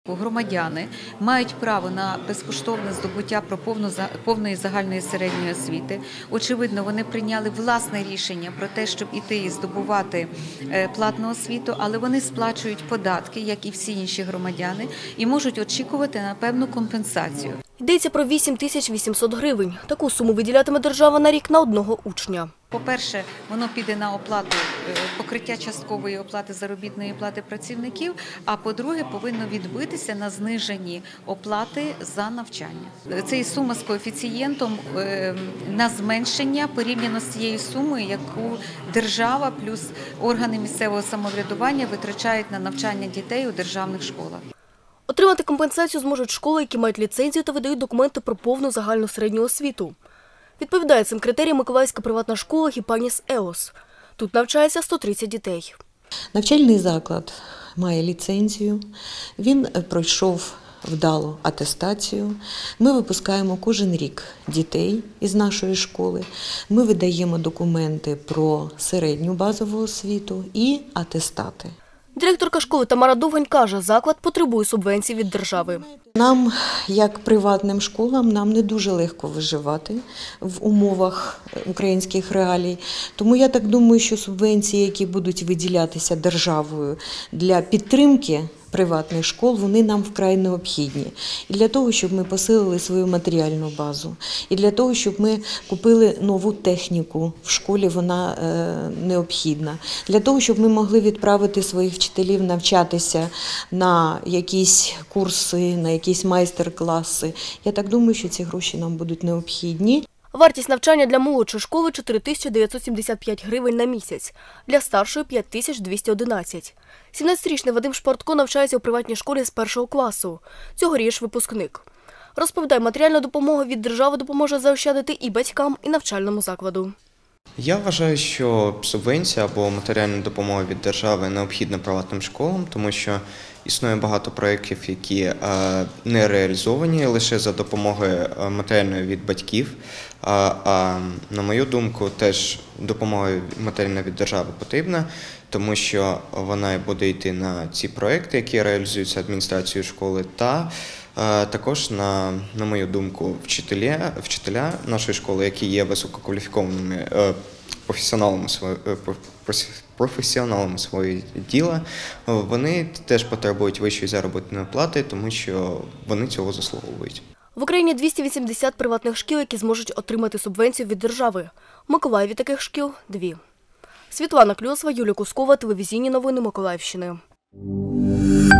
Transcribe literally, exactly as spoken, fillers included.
Громадяни мають право на безкоштовне здобуття про повну, повної загальної середньої освіти. Очевидно, вони прийняли власне рішення про те, щоб іти і здобувати платну освіту, але вони сплачують податки, як і всі інші громадяни, і можуть очікувати на певну компенсацію. Йдеться про вісім тисяч вісімсот гривень. Таку суму виділятиме держава на рік на одного учня. По-перше, воно піде на оплату, покриття часткової оплати заробітної плати працівників, а по-друге, повинно відбитися на зниженні оплати за навчання. Це і сума з коефіцієнтом на зменшення порівняно з цією сумою, яку держава плюс органи місцевого самоврядування витрачають на навчання дітей у державних школах. Отримати компенсацію зможуть школи, які мають ліцензію та видають документи про повну загальну середню освіту. Відповідає цим критеріям Миколаївська приватна школа «Гіпаніс Еос». Тут навчається сто тридцять дітей. Навчальний заклад має ліцензію, він пройшов вдалу атестацію. Ми випускаємо кожен рік дітей із нашої школи. Ми видаємо документи про середню базову освіту і атестати. Директорка школи Тамара Довгань каже, заклад потребує субвенцій від держави. Нам, як приватним школам, нам не дуже легко виживати в умовах українських реалій. Тому я так думаю, що субвенції, які будуть виділятися державою для підтримки приватних школ, вони нам вкрай необхідні. І для того, щоб ми посилили свою матеріальну базу, і для того, щоб ми купили нову техніку в школі, вона е, необхідна. Для того, щоб ми могли відправити своїх вчителів навчатися на якісь курси, на якісь майстер-класи. Я так думаю, що ці гроші нам будуть необхідні. Вартість навчання для молодшої школи – чотири тисячі дев'ятсот сімдесят п'ять гривень на місяць, для старшої – п'ять тисяч двісті одинадцять. сімнадцятирічний Вадим Шпортко навчається у приватній школі з першого класу. Цьогоріч випускник. Розповідає, матеріальна допомога від держави допоможе заощадити і батькам, і навчальному закладу. Я вважаю, що субвенція або матеріальна допомога від держави необхідна приватним школам, тому що існує багато проєктів, які не реалізовані лише за допомогою матеріальної від батьків. А на мою думку, теж допомога матеріальна від держави потрібна, тому що вона буде йти на ці проєкти, які реалізуються адміністрацією школи, та також, на, на мою думку, вчителі, вчителя нашої школи, які є висококваліфікованими професіоналами, професіоналами свого діла, вони теж потребують вищої заробітної плати, тому що вони цього заслуговують. В Україні двісті вісімдесят приватних шкіл, які зможуть отримати субвенцію від держави. В Миколаєві таких шкіл – дві. Світлана Кльосова, Юлія Кускова, телевізійні новини Миколаївщини.